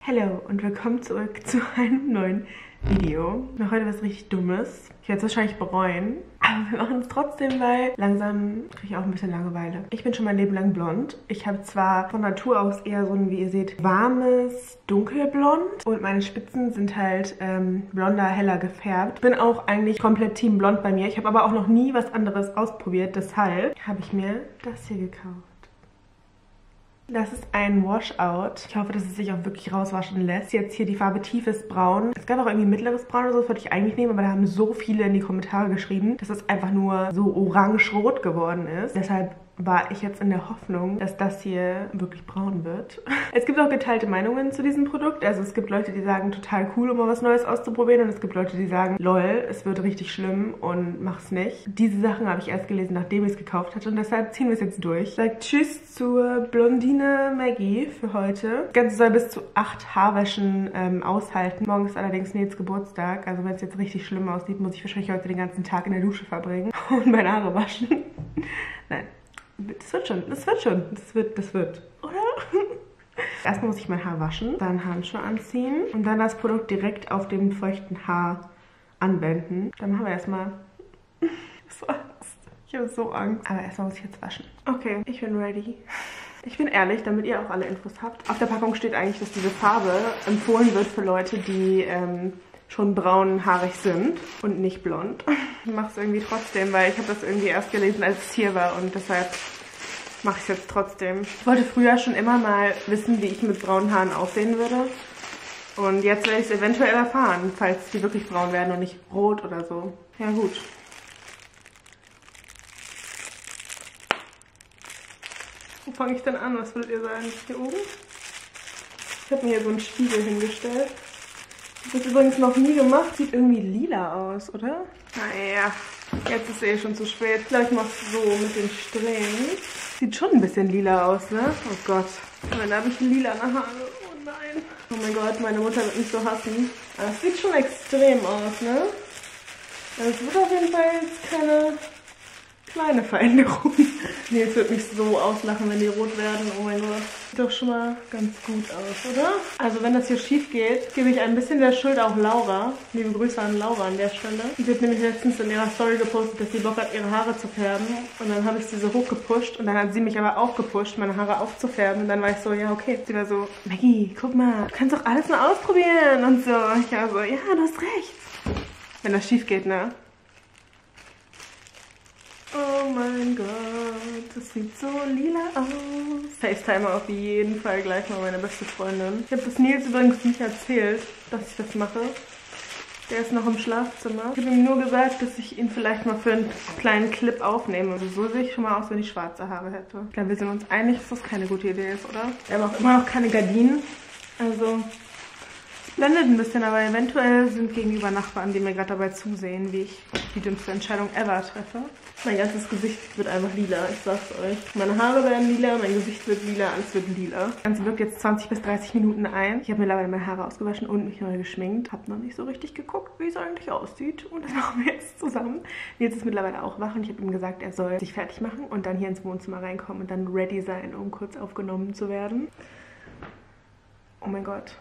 Hallo und willkommen zurück zu einem neuen Video. Noch heute was richtig Dummes. Ich werde es wahrscheinlich bereuen, aber wir machen es trotzdem, weil langsam kriege ich auch ein bisschen Langeweile. Ich bin schon mein Leben lang blond. Ich habe zwar von Natur aus eher so ein, wie ihr seht, warmes Dunkelblond und meine Spitzen sind halt blonder, heller gefärbt. Bin auch eigentlich komplett Team Blond bei mir. Ich habe aber auch noch nie was anderes ausprobiert, deshalb habe ich mir das hier gekauft. Das ist ein Washout. Ich hoffe, dass es sich auch wirklich rauswaschen lässt. Jetzt hier die Farbe tiefes Braun. Es gab auch irgendwie mittleres Braun oder so, das wollte ich eigentlich nehmen, aber da haben so viele in die Kommentare geschrieben, dass es einfach nur so orange-rot geworden ist. Deshalb war ich jetzt in der Hoffnung, dass das hier wirklich braun wird. Es gibt auch geteilte Meinungen zu diesem Produkt. Also es gibt Leute, die sagen, total cool, um mal was Neues auszuprobieren. Und es gibt Leute, die sagen, lol, es wird richtig schlimm und mach's nicht. Diese Sachen habe ich erst gelesen, nachdem ich es gekauft hatte. Und deshalb ziehen wir es jetzt durch. Sagt Tschüss zur Blondine Maggie für heute. Das Ganze soll bis zu 8 Haarwäschen aushalten. Morgen ist allerdings Nils Geburtstag. Also wenn es jetzt richtig schlimm aussieht, muss ich wahrscheinlich heute den ganzen Tag in der Dusche verbringen und meine Haare waschen. Nein. Das wird schon, das wird, oder? Erstmal muss ich mein Haar waschen, dann Handschuhe anziehen und dann das Produkt direkt auf dem feuchten Haar anwenden. Dann machen wir erstmal so Angst. Ich habe so Angst. Aber erstmal muss ich jetzt waschen. Okay, ich bin ready. Ich bin ehrlich, damit ihr auch alle Infos habt. Auf der Packung steht eigentlich, dass diese Farbe empfohlen wird für Leute, die schon braunhaarig sind und nicht blond. Ich mache es irgendwie trotzdem, weil ich habe das irgendwie erst gelesen, als es hier war und deshalb mache ich es jetzt trotzdem. Ich wollte früher schon immer mal wissen, wie ich mit braunen Haaren aussehen würde. Und jetzt werde ich es eventuell erfahren, falls die wirklich braun werden und nicht rot oder so. Ja gut. Wo fange ich denn an? Was würdet ihr sagen? Hier oben? Ich habe mir hier so einen Spiegel hingestellt. Ich habe das übrigens noch nie gemacht. Sieht irgendwie lila aus, oder? Naja, jetzt ist eh schon zu spät. Vielleicht machst du so mit den Strähnen. Sieht schon ein bisschen lila aus, ne? Oh Gott. Da habe ich lila Haare. Oh nein. Oh mein Gott, meine Mutter wird mich so hassen. Aber es sieht schon extrem aus, ne? Also es wird auf jeden Fall jetzt keine kleine Veränderung. Nils wird mich so auslachen, wenn die rot werden. Oh mein Gott. Sieht doch schon mal ganz gut aus, oder? Also wenn das hier schief geht, gebe ich ein bisschen der Schuld auch Laura. Liebe Grüße an Laura an der Stelle. Sie hat nämlich letztens in ihrer Story gepostet, dass sie Bock hat, ihre Haare zu färben. Und dann habe ich sie so hochgepusht. Und dann hat sie mich aber auch gepusht, meine Haare aufzufärben. Und dann war ich so, ja okay. Sie war so, Maggie, guck mal, du kannst doch alles mal ausprobieren und so. Ich war so, ja, du hast recht. Wenn das schief geht, ne? Oh mein Gott, das sieht so lila aus. FaceTime auf jeden Fall gleich mal meine beste Freundin. Ich habe das Nils übrigens nicht erzählt, dass ich das mache. Der ist noch im Schlafzimmer. Ich habe ihm nur gesagt, dass ich ihn vielleicht mal für einen kleinen Clip aufnehme. Also so sehe ich schon mal aus, wenn ich schwarze Haare hätte. Ich glaube, wir sind uns einig, dass das keine gute Idee ist, oder? Wir haben auch immer noch keine Gardinen. Also blendet ein bisschen, aber eventuell sind gegenüber Nachbarn, die mir gerade dabei zusehen, wie ich die dümmste Entscheidung ever treffe. Mein ganzes Gesicht wird einfach lila, ich sag's euch. Meine Haare werden lila, mein Gesicht wird lila, alles wird lila. Das Ganze wirkt jetzt 20 bis 30 Minuten ein. Ich habe mittlerweile meine Haare ausgewaschen und mich neu geschminkt. Habe noch nicht so richtig geguckt, wie es eigentlich aussieht. Und das machen wir jetzt zusammen. Nils ist mittlerweile auch wach und ich habe ihm gesagt, er soll sich fertig machen und dann hier ins Wohnzimmer reinkommen und dann ready sein, um kurz aufgenommen zu werden. Oh mein Gott.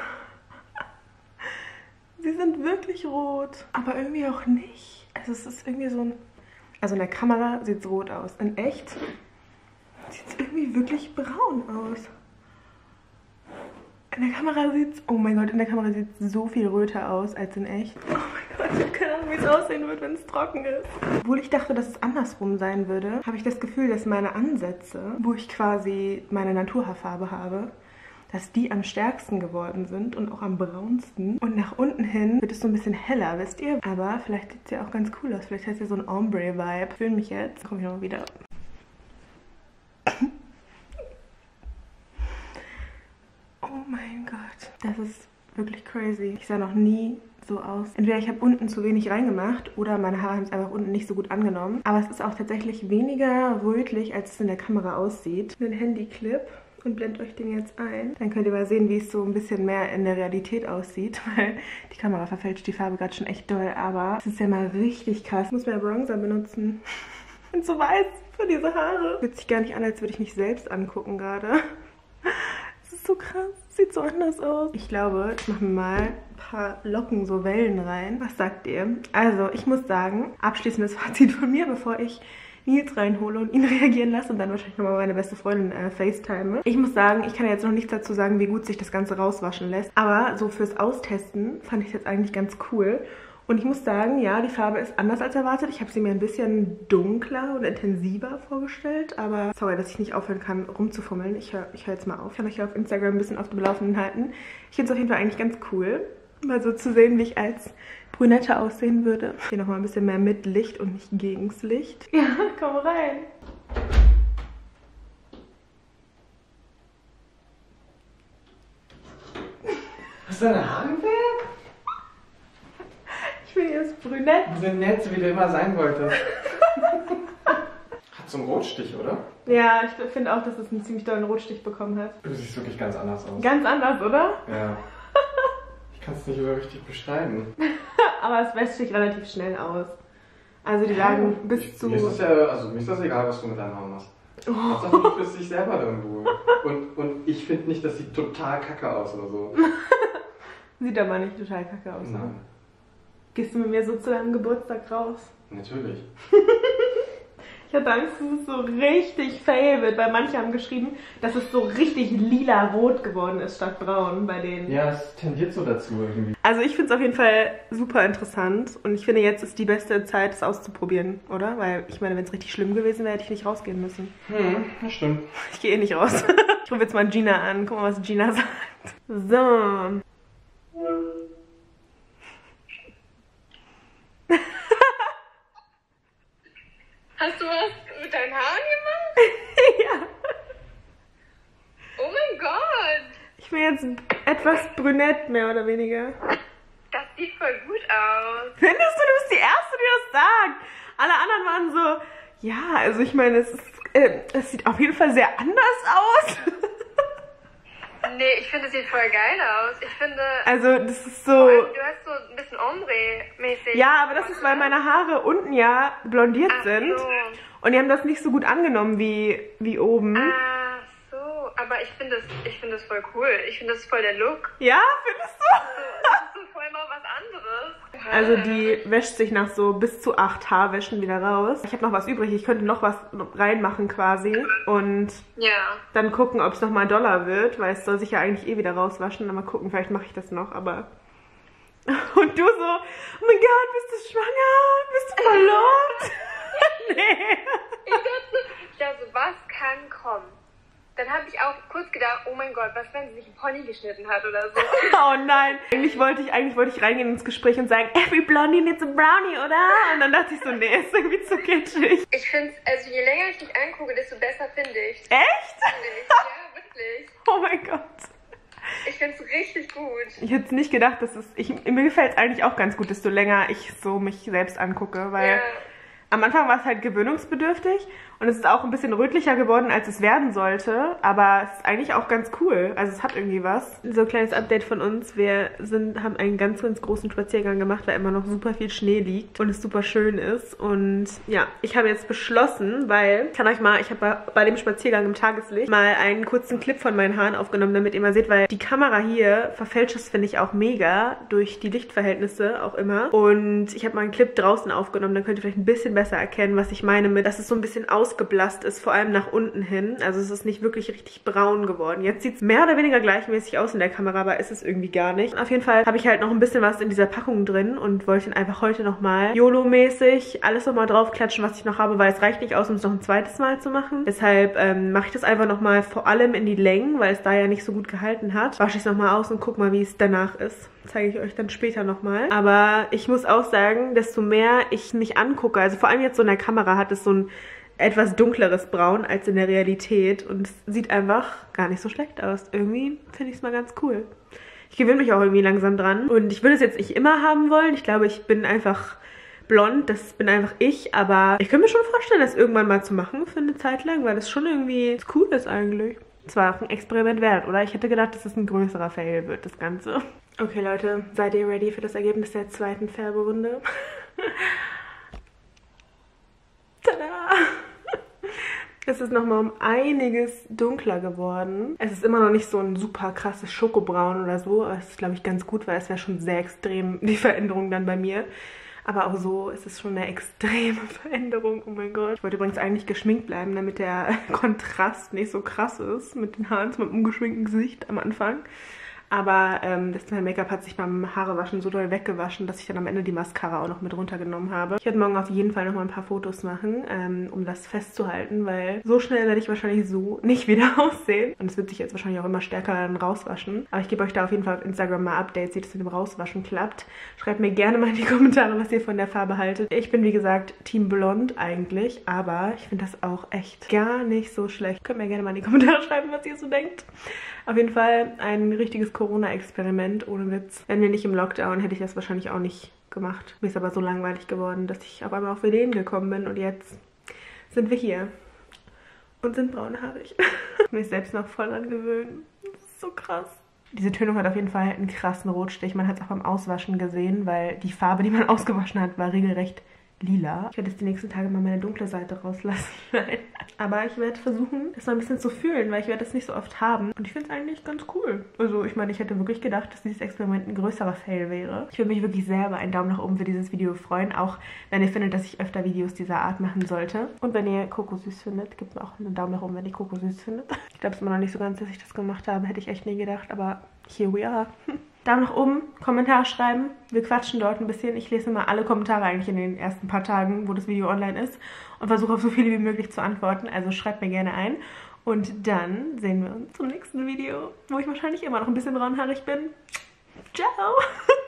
Sie sind wirklich rot, aber irgendwie auch nicht. Also es ist irgendwie so ein... Also in der Kamera sieht es rot aus. In echt sieht es irgendwie wirklich braun aus. In der Kamera sieht es... Oh mein Gott, in der Kamera sieht es so viel röter aus als in echt. Oh mein Gott, ich habe keine Ahnung, wie es aussehen wird, wenn es trocken ist. Obwohl ich dachte, dass es andersrum sein würde, habe ich das Gefühl, dass meine Ansätze, wo ich quasi meine Naturhaarfarbe habe, dass die am stärksten geworden sind und auch am braunsten. Und nach unten hin wird es so ein bisschen heller, wisst ihr? Aber vielleicht sieht es ja auch ganz cool aus. Vielleicht hat es ja so ein Ombre-Vibe. Ich fühle mich jetzt. Komme ich nochmal wieder. Oh mein Gott. Das ist wirklich crazy. Ich sah noch nie so aus. Entweder ich habe unten zu wenig reingemacht oder meine Haare haben es einfach unten nicht so gut angenommen. Aber es ist auch tatsächlich weniger rötlich, als es in der Kamera aussieht. Ein Handyclip. Und blendet euch den jetzt ein. Dann könnt ihr mal sehen, wie es so ein bisschen mehr in der Realität aussieht, weil die Kamera verfälscht die Farbe gerade schon echt doll, aber es ist ja mal richtig krass. Ich muss mehr Bronzer benutzen. Ich bin so weiß für diese Haare. Fühlt sich gar nicht an, als würde ich mich selbst angucken gerade. Es ist ist so krass. Sieht so anders aus. Ich glaube, ich mache mir mal ein paar Locken, so Wellen rein. Was sagt ihr? Also, ich muss sagen, abschließendes Fazit von mir, bevor ich Nils reinhole und ihn reagieren lasse und dann wahrscheinlich nochmal meine beste Freundin FaceTime. Ich muss sagen, ich kann jetzt noch nichts dazu sagen, wie gut sich das Ganze rauswaschen lässt. Aber so fürs Austesten fand ich es jetzt eigentlich ganz cool. Und ich muss sagen, ja, die Farbe ist anders als erwartet. Ich habe sie mir ein bisschen dunkler und intensiver vorgestellt. Aber sorry, dass ich nicht aufhören kann, rumzufummeln. Ich hör jetzt mal auf. Ich kann euch ja auf Instagram ein bisschen auf dem Laufenden halten. Ich finde es auf jeden Fall eigentlich ganz cool, mal so zu sehen, wie ich als Brünette aussehen würde. Hier nochmal ein bisschen mehr mit Licht und nicht gegens Licht. Ja, komm rein. Hast du deine Haare gefärbt? Ich bin jetzt brünett. Brünett, wie du immer sein wolltest. Hat so einen Rotstich, oder? Ja, ich finde auch, dass es einen ziemlich dollen Rotstich bekommen hat. Du siehst wirklich ganz anders aus. Ganz anders, oder? Ja. Ich kann es nicht so richtig beschreiben. Aber es wäscht sich relativ schnell aus. Also die sagen bis zu... Mir ist das egal, was du mit deinen Haaren machst. Hauptsache du fühlst dich selber dann wohl. Und ich finde nicht, das sieht total kacke aus oder so. Sieht aber nicht total kacke aus. Nein. Gehst du mit mir so zu deinem Geburtstag raus? Natürlich. Ich hatte Angst, dass es so richtig fail wird, weil manche haben geschrieben, dass es so richtig lila-rot geworden ist statt braun bei denen. Ja, es tendiert so dazu irgendwie. Also ich finde es auf jeden Fall super interessant und ich finde, jetzt ist die beste Zeit, es auszuprobieren, oder? Weil ich meine, wenn es richtig schlimm gewesen wäre, hätte ich nicht rausgehen müssen. Das stimmt. Ich gehe eh nicht raus. Ich rufe jetzt mal Gina an, guck mal, was Gina sagt. So. Hast du was mit deinen Haaren gemacht? Ja. Oh mein Gott! Ich bin jetzt etwas brünett, mehr oder weniger. Das sieht voll gut aus. Findest du, du bist die Erste, die das sagt? Alle anderen waren so, ja, also ich meine, es sieht auf jeden Fall sehr anders aus. Nee, ich finde, es sieht voll geil aus. Ich finde... Also das ist so... Du hast so ein bisschen Ombre-mäßig. Ja, aber das ist, weil meine Haare unten ja blondiert sind. So. Und die haben das nicht so gut angenommen wie oben. Ach so, aber ich finde das voll cool. Ich finde, das ist voll der Look. Ja, findest du? Das ist so voll mal was anderes. Also die wäscht sich nach so bis zu 8 Haarwäschen wieder raus. Ich habe noch was übrig, ich könnte noch was reinmachen quasi. Und Ja. dann gucken, ob es nochmal doller wird, weil es soll sich ja eigentlich eh wieder rauswaschen. Dann mal gucken, vielleicht mache ich das noch, aber... Und du so, oh mein Gott, bist du schwanger? Bist du verlobt? Nee. Ich dachte, was kann kommen? Dann habe ich auch kurz gedacht, oh mein Gott, was, wenn sie sich einen Pony geschnitten hat oder so. Oh nein. Eigentlich wollte ich reingehen ins Gespräch und sagen, every blondie needs a brownie, oder? Und dann dachte ich so, nee, ist irgendwie zu kitschig. Ich finde, also je länger ich dich angucke, desto besser finde ich. Echt? Finde ich. Ja, wirklich. Oh mein Gott. Ich finde es richtig gut. Ich hätte nicht gedacht, dass mir gefällt es eigentlich auch ganz gut, desto länger ich so mich selbst angucke, weil... Ja. Am Anfang war es halt gewöhnungsbedürftig und es ist auch ein bisschen rötlicher geworden, als es werden sollte. Aber es ist eigentlich auch ganz cool. Also es hat irgendwie was. So ein kleines Update von uns. Wir haben einen ganz, ganz großen Spaziergang gemacht, weil immer noch super viel Schnee liegt und es super schön ist. Und ja, ich habe jetzt beschlossen, weil, ich habe bei dem Spaziergang im Tageslicht mal einen kurzen Clip von meinen Haaren aufgenommen, damit ihr mal seht, weil die Kamera hier verfälscht es, finde ich, auch mega durch die Lichtverhältnisse auch immer. Und ich habe mal einen Clip draußen aufgenommen, dann könnt ihr vielleicht ein bisschen besser erkennen, was ich meine mit, dass es so ein bisschen ausgeblasst ist, vor allem nach unten hin. Also es ist nicht wirklich richtig braun geworden. Jetzt sieht es mehr oder weniger gleichmäßig aus in der Kamera, aber ist es irgendwie gar nicht. Auf jeden Fall habe ich halt noch ein bisschen was in dieser Packung drin und wollte dann einfach heute nochmal YOLO-mäßig alles nochmal draufklatschen, was ich noch habe, weil es reicht nicht aus, um es noch ein zweites Mal zu machen. Deshalb mache ich das einfach nochmal vor allem in die Längen, weil es da ja nicht so gut gehalten hat. Wasche ich es nochmal aus und guck mal, wie es danach ist. Zeige ich euch dann später nochmal. Aber ich muss auch sagen, desto mehr ich mich angucke, also vor allem jetzt so in der Kamera hat es so ein etwas dunkleres Braun als in der Realität und es sieht einfach gar nicht so schlecht aus. Irgendwie finde ich es mal ganz cool. Ich gewöhne mich auch irgendwie langsam dran und ich würde es jetzt nicht immer haben wollen. Ich glaube, ich bin einfach blond, das bin einfach ich, aber ich könnte mir schon vorstellen, das irgendwann mal zu machen für eine Zeit lang, weil das schon irgendwie cool ist eigentlich. Es war auch ein Experiment wert, oder? Ich hätte gedacht, dass es ein größerer Fail wird, das Ganze. Okay, Leute, seid ihr ready für das Ergebnis der zweiten Färberunde? Tada! Es ist nochmal um einiges dunkler geworden. Es ist immer noch nicht so ein super krasses Schokobraun oder so. Aber es ist, glaube ich, ganz gut, weil es wäre schon sehr extrem, die Veränderung dann bei mir. Aber auch so ist es schon eine extreme Veränderung. Oh mein Gott. Ich wollte übrigens eigentlich geschminkt bleiben, damit der Kontrast nicht so krass ist mit den Haaren, mit meinem ungeschminkten Gesicht am Anfang. Aber mein Make-up hat sich beim Haarewaschen so doll weggewaschen, dass ich dann am Ende die Mascara auch noch mit runtergenommen habe. Ich werde morgen auf jeden Fall noch mal ein paar Fotos machen, um das festzuhalten, weil so schnell werde ich wahrscheinlich so nicht wieder aussehen. Und es wird sich jetzt wahrscheinlich auch immer stärker dann rauswaschen. Aber ich gebe euch da auf jeden Fall auf Instagram mal Updates, wie das mit dem Rauswaschen klappt. Schreibt mir gerne mal in die Kommentare, was ihr von der Farbe haltet. Ich bin, wie gesagt, Team Blond eigentlich, aber ich finde das auch echt gar nicht so schlecht. Könnt mir gerne mal in die Kommentare schreiben, was ihr so denkt. Auf jeden Fall ein richtiges Corona-Experiment, ohne Witz. Wenn wir nicht im Lockdown, hätte ich das wahrscheinlich auch nicht gemacht. Mir ist aber so langweilig geworden, dass ich auf einmal auf Ideen gekommen bin und jetzt sind wir hier und sind braunhaarig. Ich muss mich selbst noch voll dran gewöhnen. Das ist so krass. Diese Tönung hat auf jeden Fall einen krassen Rotstich. Man hat es auch beim Auswaschen gesehen, weil die Farbe, die man ausgewaschen hat, war regelrecht lila. Ich werde jetzt die nächsten Tage mal meine dunkle Seite rauslassen. Aber ich werde versuchen, das mal ein bisschen zu fühlen, weil ich werde das nicht so oft haben. Und ich finde es eigentlich ganz cool. Also ich meine, ich hätte wirklich gedacht, dass dieses Experiment ein größerer Fail wäre. Ich würde mich wirklich sehr über einen Daumen nach oben für dieses Video freuen. Auch wenn ihr findet, dass ich öfter Videos dieser Art machen sollte. Und wenn ihr Coco süß findet, gebt mir auch einen Daumen nach oben, wenn ihr Coco süß findet. Ich glaube es immer noch nicht so ganz, dass ich das gemacht habe. Hätte ich echt nie gedacht. Aber here we are. Daumen nach oben, Kommentar schreiben. Wir quatschen dort ein bisschen. Ich lese immer alle Kommentare eigentlich in den ersten paar Tagen, wo das Video online ist. Und versuche auf so viele wie möglich zu antworten. Also schreibt mir gerne ein. Und dann sehen wir uns zum nächsten Video, wo ich wahrscheinlich immer noch ein bisschen braunhaarig bin. Ciao!